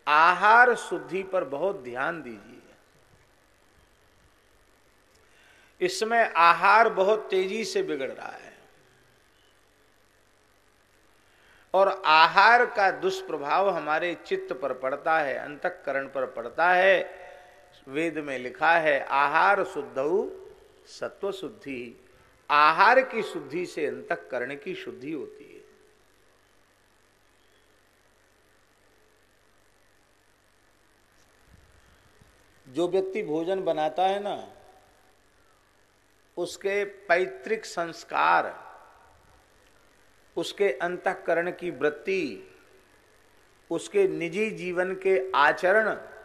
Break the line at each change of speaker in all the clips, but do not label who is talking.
आहार शुद्धि पर बहुत ध्यान दीजिए। इस समय आहार बहुत तेजी से बिगड़ रहा है और आहार का दुष्प्रभाव हमारे चित्त पर पड़ता है, अंतःकरण पर पड़ता है। वेद में लिखा है आहार शुद्धौ सत्व शुद्धि। आहार की शुद्धि से अंतःकरण की शुद्धि होती है। जो व्यक्ति भोजन बनाता है ना, उसके पैतृक संस्कार, उसके अंतःकरण की वृत्ति, उसके निजी जीवन के आचरण,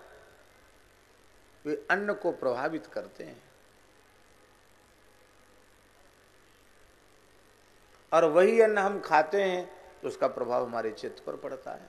वे अन्न को प्रभावित करते हैं। और वही अन्न हम खाते हैं तो उसका प्रभाव हमारे चित्त पर पड़ता है।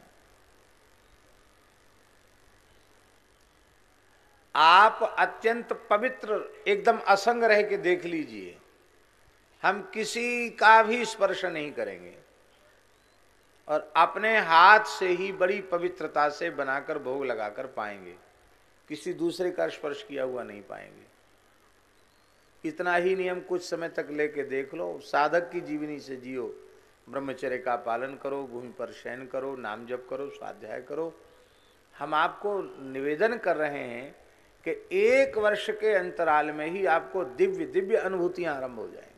आप अत्यंत पवित्र एकदम असंग रह के देख लीजिए, हम किसी का भी स्पर्श नहीं करेंगे और अपने हाथ से ही बड़ी पवित्रता से बनाकर भोग लगाकर पाएंगे, किसी दूसरे का स्पर्श किया हुआ नहीं पाएंगे। इतना ही नियम कुछ समय तक लेके देख लो। साधक की जीवनी से जियो, ब्रह्मचर्य का पालन करो, भूमि पर शयन करो, नाम जप करो, स्वाध्याय करो। हम आपको निवेदन कर रहे हैं कि 1 वर्ष के अंतराल में ही आपको दिव्य दिव्य अनुभूतियां आरंभ हो जाएंगी।